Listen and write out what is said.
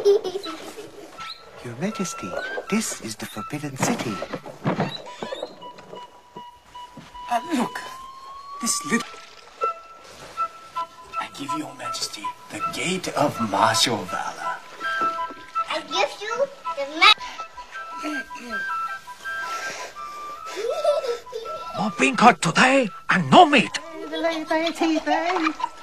Your Majesty, this is the Forbidden City. Look, this little... I give your Majesty the gate of martial valor. I give you the More bean curd today and no meat.